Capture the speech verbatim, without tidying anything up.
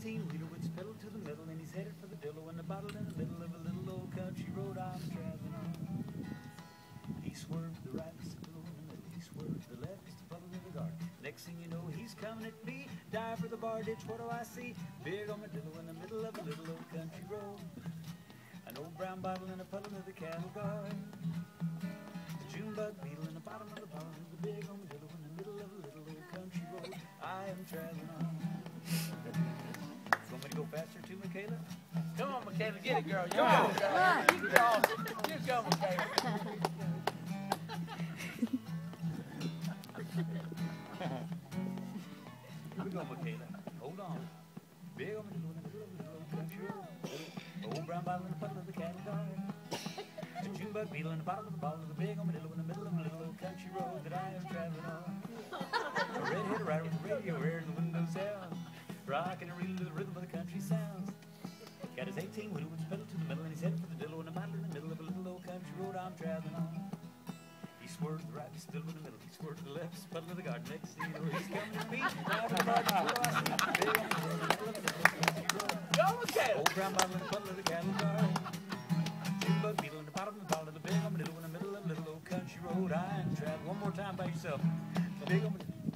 eighteen-wheeler with his pedal to the metal, and he's headed for the dillo and the bottle in the middle of a little old country road I'm traveling on. He swerved to the right, he's still in the middle. He swerved to the left, he's the puddle in the garden. Next thing you know, he's coming at me. Dive for the bar ditch, what do I see? Big armadillo in the middle of a little old country road. An old brown bottle and a puddle of the cattle guard. A June bug beetle in the bottom of the bottle. The big armadillo in the middle of a little old country road I am traveling on. Want me to go faster too, Michaela? Come on, Michaela, get it, girl. You go, girl. You go, you go, Michaela. Here we go, Michaela. Hold on. Big armadillo in the middle of a little old country road. Old brown bottle in the puddle of the cattle guard. A June bug beetle in the bottom of the bottle. The big armadillo in the middle of a little old country road that I am traveling on. A red-headed rider with a radio air and the windows down. Rockin' and reeling to the rhythm of the country sounds. Got his eighteen-wheeler with his pedal to the metal, and he's headed for the dillo and a bottle in the middle of a little old country road I'm traveling on. He swerved to the right, he's still in the middle. He swerved to the left, he's puddle in the garden. Next thing you know, he's coming to me. Dive for the bar, what do I see? Big on the middle of a little country road. Go, Michaela. Old brown bottle in the puddle of the cattle guard. June bug beetle in the bottom of the bottle, the big on the middle in the middle of a little old country road I'm traveling. One more time by yourself. The big on the